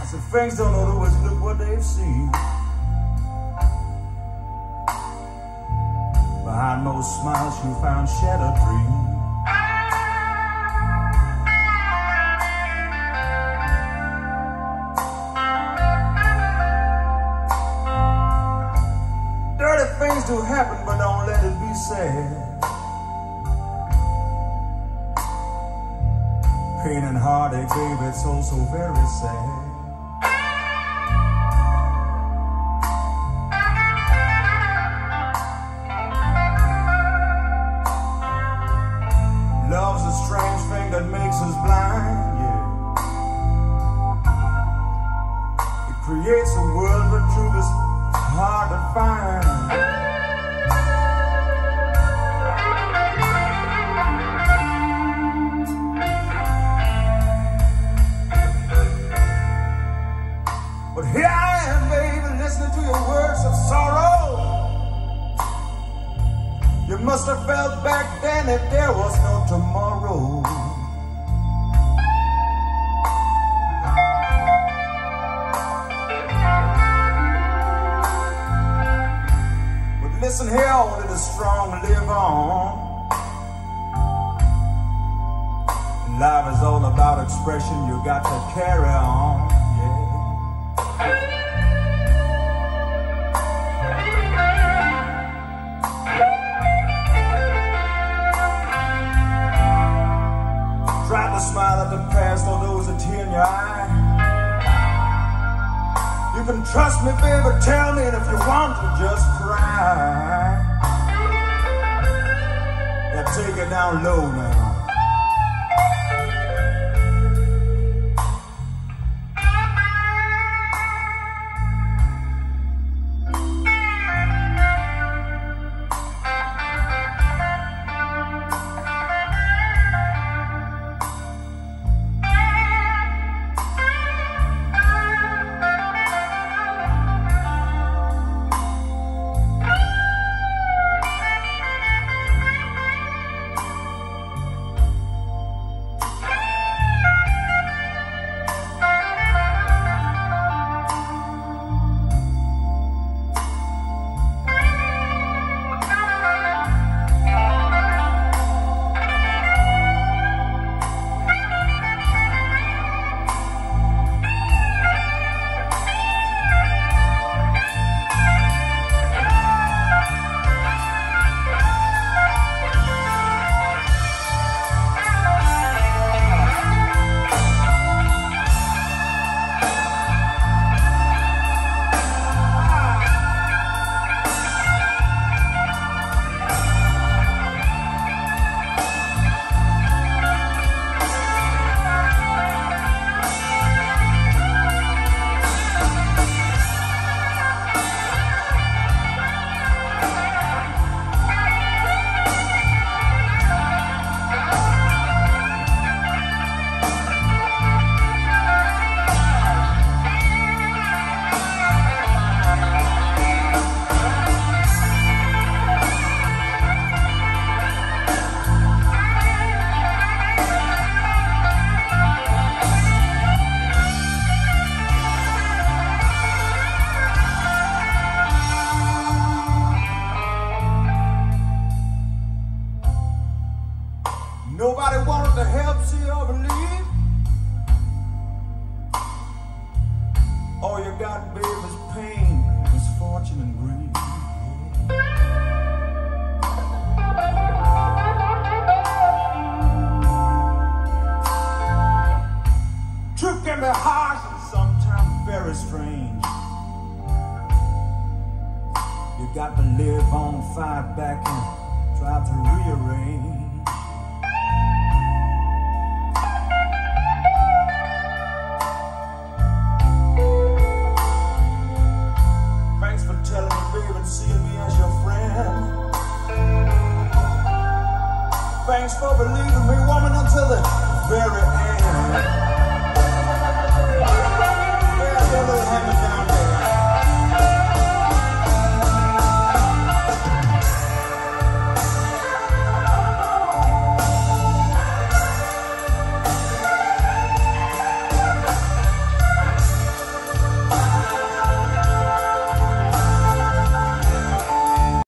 Some things don't always look what they've seen. Behind most smiles you found shattered dreams. Dirty things do happen, but don't let it be said. Pain and heartache, baby, it's oh so very sad. Love's a strange thing that makes us blind, yeah. It creates a world where truth is hard to find. But here I am, baby, listening to your words of sorrow. You must have felt back then that there was no tomorrow. But listen here, only the strong live on. Life is all about expression, you got to carry on, yeah. Try to smile at the past, although there's a tear in your eye. You can trust me, baby, tell me, and if you want to, just cry. Yeah, take it down low now. Nobody wanted to help, see, or believe. All you got, babe, is pain, misfortune, and grief. Truth can be harsh and sometimes very strange. You got to live on, fight back, and try to rearrange.